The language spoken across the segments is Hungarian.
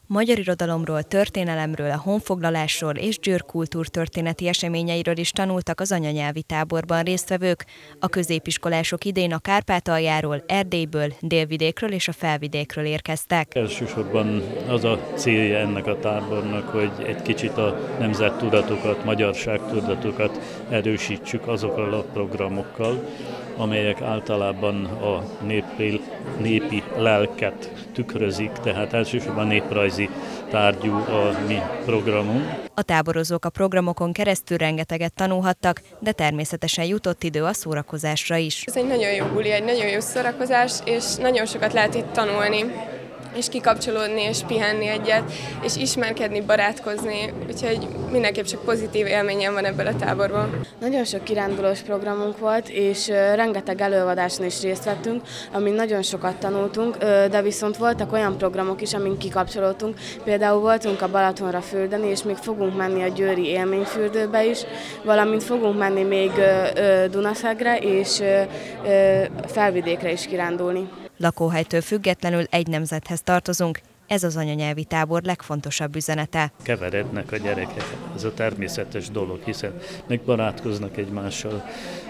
Magyar irodalomról, történelemről, a honfoglalásról és Győr kultúrtörténeti eseményeiről is tanultak az anyanyelvi táborban résztvevők. A középiskolások idén a Kárpátaljáról, Erdélyből, Délvidékről és a Felvidékről érkeztek. Elsősorban az a célja ennek a tábornak, hogy egy kicsit a nemzettudatokat, magyarságtudatokat erősítsük azokkal a programokkal, amelyek általában a népi lelket tükrözik, tehát elsősorban néprajzi tárgyú a mi programunk. A táborozók a programokon keresztül rengeteget tanulhattak, de természetesen jutott idő a szórakozásra is. Ez egy nagyon jó buli, egy nagyon jó szórakozás, és nagyon sokat lehet itt tanulni, és kikapcsolódni, és pihenni egyet, és ismerkedni, barátkozni, úgyhogy mindenképp csak pozitív élményem van ebből a táborban. Nagyon sok kirándulós programunk volt, és rengeteg előadáson is részt vettünk, amin nagyon sokat tanultunk, de viszont voltak olyan programok is, amin kikapcsolódtunk. Például voltunk a Balatonra fürdeni, és még fogunk menni a győri élményfürdőbe is, valamint fogunk menni még Dunaszegre és Felvidékre is kirándulni. Lakóhelytől függetlenül egy nemzethez tartozunk, ez az anyanyelvi tábor legfontosabb üzenete. Keverednek a gyerekek, ez a természetes dolog, hiszen megbarátkoznak egymással,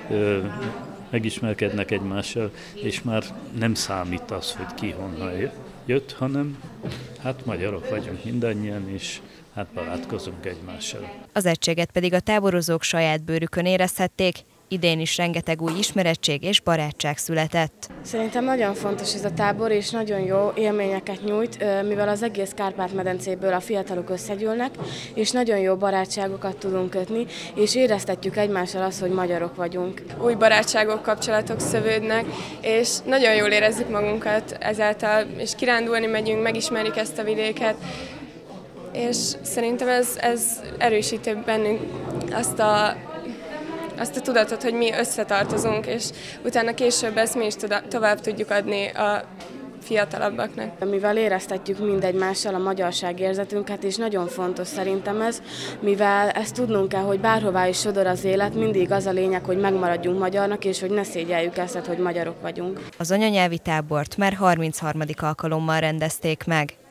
megismerkednek egymással, és már nem számít az, hogy ki honnan jött, hanem hát magyarok vagyunk mindannyian, és hát barátkozunk egymással. Az egységet pedig a táborozók saját bőrükön érezhették. Idén is rengeteg új ismerettség és barátság született. Szerintem nagyon fontos ez a tábor, és nagyon jó élményeket nyújt, mivel az egész Kárpát-medencéből a fiatalok összegyűlnek, és nagyon jó barátságokat tudunk kötni, és éreztetjük egymással azt, hogy magyarok vagyunk. Új barátságok, kapcsolatok szövődnek, és nagyon jól érezzük magunkat ezáltal, és kirándulni megyünk, megismerjük ezt a vidéket, és szerintem ez erősíti bennünk azt a tudatot, hogy mi összetartozunk, és utána később ezt mi is tovább tudjuk adni a fiatalabbaknak. Mivel éreztetjük mindegymással a magyarságérzetünket, és nagyon fontos szerintem ez, mivel ezt tudnunk kell, hogy bárhová is sodor az élet, mindig az a lényeg, hogy megmaradjunk magyarnak, és hogy ne szégyeljük ezt, hogy magyarok vagyunk. Az anyanyelvi tábort már 33. alkalommal rendezték meg.